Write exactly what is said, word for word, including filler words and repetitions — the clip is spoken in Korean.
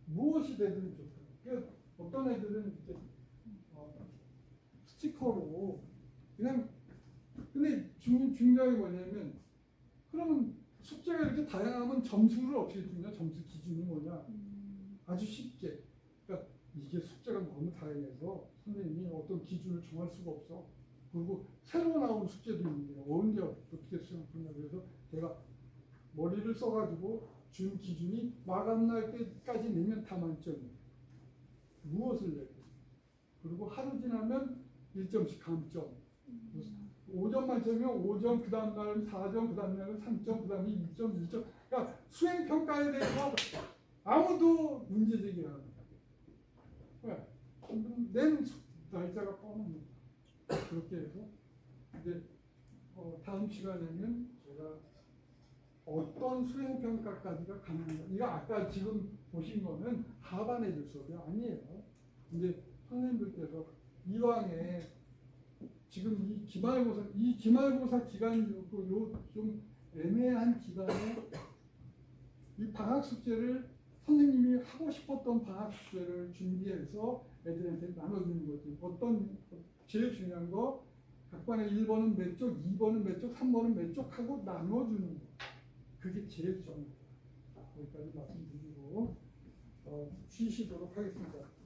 무엇이 되든 좋다. 그러니까 어떤 애들은 이제 어, 스티커로 그냥 근데 중, 중요한 게 뭐냐면 그러면 숙제가 이렇게 다양하면 점수를 어떻게 주냐? 점수 기준이 뭐냐? 아주 쉽게. 그러니까 이게 숙제가 너무 다양해서 선생님이 어떤 기준을 정할 수가 없어. 그리고 새로 나온 숙제도 있는데 언제 어떻게 수행하냐. 그래서 제가 머리를 써가지고 준 기준이 마감날 때까지 내면 다 만점이에요. 무엇을 내고. 그리고 하루 지나면 일 점씩 감점. 오 점 만점이면 오 점, 그 다음 날은 사 점, 그 다음 날은 삼 점, 그 다음에 이 점, 이 점. 그러니까 수행평가에 대해서 아무도 문제제기를 안 합니다. 왜? 낸 날짜가 뻔합니다. 그렇게 해서 이제 어, 다음 시간에는 제가 어떤 수행평가까지가 가능한가. 이거 아까 지금 보신 거는 하반 애들 수업이 아니에요. 근데 선생님들께서 이왕에 지금 이 기말고사, 이 기말고사 기간이 좀 애매한 기간에 이 방학 숙제를 선생님이 하고 싶었던 방학 숙제를 준비해서 애들한테 나눠주는 거지. 어떤, 제일 중요한 거, 각반에 일 번은 몇 쪽, 이 번은 몇 쪽, 삼 번은 몇 쪽 하고 나눠주는 거. 그게 제일 중요합니다. 거기까지 말씀드리고, 어, 쉬시도록 하겠습니다.